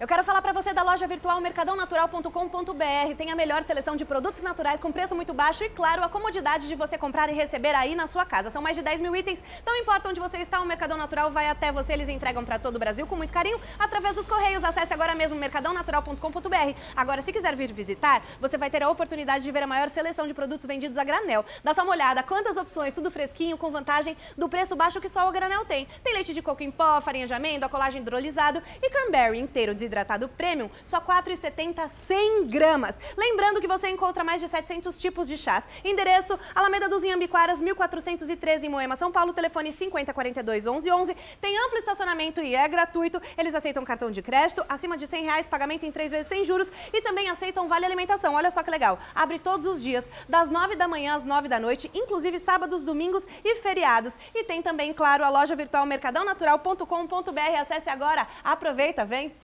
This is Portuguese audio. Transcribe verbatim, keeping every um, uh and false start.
Eu quero falar para você da loja virtual mercadão natural ponto com ponto br. Tem a melhor seleção de produtos naturais com preço muito baixo e, claro, a comodidade de você comprar e receber aí na sua casa. São mais de dez mil itens, não importa onde você está, o Mercadão Natural vai até você. Eles entregam para todo o Brasil com muito carinho através dos correios. Acesse agora mesmo mercadão natural ponto com ponto br. Agora, se quiser vir visitar, você vai ter a oportunidade de ver a maior seleção de produtos vendidos a granel. Dá só uma olhada, quantas opções, tudo fresquinho, com vantagem do preço baixo que só o granel tem. Tem leite de coco em pó, farinha de amêndoa, colagem hidrolisado e cranberry inteiro desidratado premium, só quatro reais e setenta centavos, cem gramas. Lembrando que você encontra mais de setecentos tipos de chás. Endereço: Alameda dos Inhambiquaras, mil quatrocentos e treze, em Moema, São Paulo. Telefone cinquenta, quarenta e dois, onze, onze. Tem amplo estacionamento e é gratuito. Eles aceitam cartão de crédito, acima de cem reais, pagamento em três vezes sem juros, e também aceitam vale alimentação. Olha só que legal. Abre todos os dias, das nove da manhã às nove da noite, inclusive sábados, domingos e feriados. E tem também, claro, a loja virtual mercadão natural ponto com ponto br. Acesse agora. Aproveita, vem!